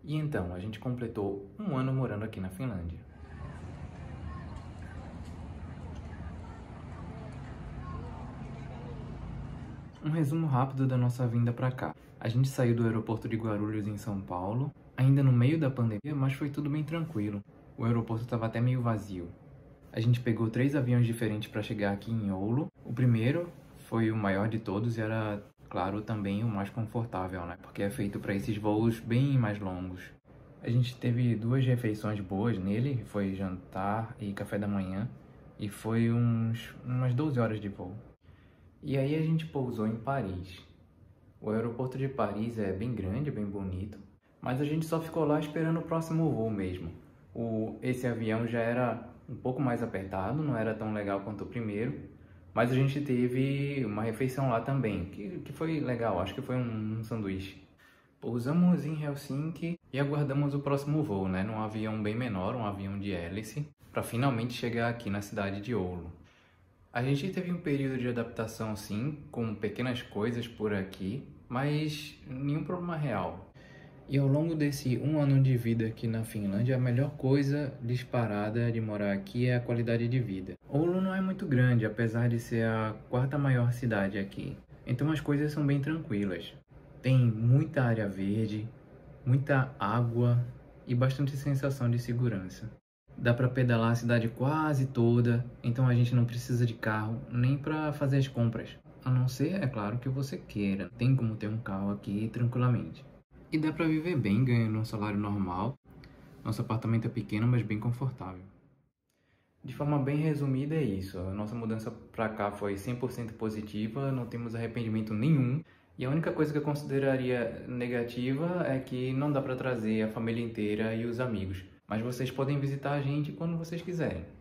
E então, a gente completou um ano morando aqui na Finlândia. Um resumo rápido da nossa vinda para cá. A gente saiu do aeroporto de Guarulhos, em São Paulo, ainda no meio da pandemia, mas foi tudo bem tranquilo. O aeroporto estava até meio vazio. A gente pegou 3 aviões diferentes para chegar aqui em Oulu. O primeiro foi o maior de todos e era, claro, também o mais confortável, né? Porque é feito para esses voos bem mais longos. A gente teve 2 refeições boas nele, foi jantar e café da manhã, e foi umas 12 horas de voo. E aí a gente pousou em Paris. O aeroporto de Paris é bem grande, bem bonito, mas a gente só ficou lá esperando o próximo voo mesmo. Esse avião já era um pouco mais apertado, não era tão legal quanto o primeiro, mas a gente teve uma refeição lá também, que foi legal, acho que foi um sanduíche. Pousamos em Helsinki e aguardamos o próximo voo, né, num avião bem menor, um avião de hélice, para finalmente chegar aqui na cidade de Oulu. A gente teve um período de adaptação sim, com pequenas coisas por aqui, mas nenhum problema real. E ao longo desse um ano de vida aqui na Finlândia, a melhor coisa disparada de morar aqui é a qualidade de vida. Oulu não é muito grande, apesar de ser a 4ª maior cidade aqui. Então as coisas são bem tranquilas. Tem muita área verde, muita água e bastante sensação de segurança. Dá para pedalar a cidade quase toda, então a gente não precisa de carro nem para fazer as compras. A não ser, é claro, que você queira. Tem como ter um carro aqui tranquilamente. E dá para viver bem ganhando um salário normal. Nosso apartamento é pequeno, mas bem confortável. De forma bem resumida é isso. A nossa mudança para cá foi 100% positiva, não temos arrependimento nenhum. E a única coisa que eu consideraria negativa é que não dá para trazer a família inteira e os amigos. Mas vocês podem visitar a gente quando vocês quiserem.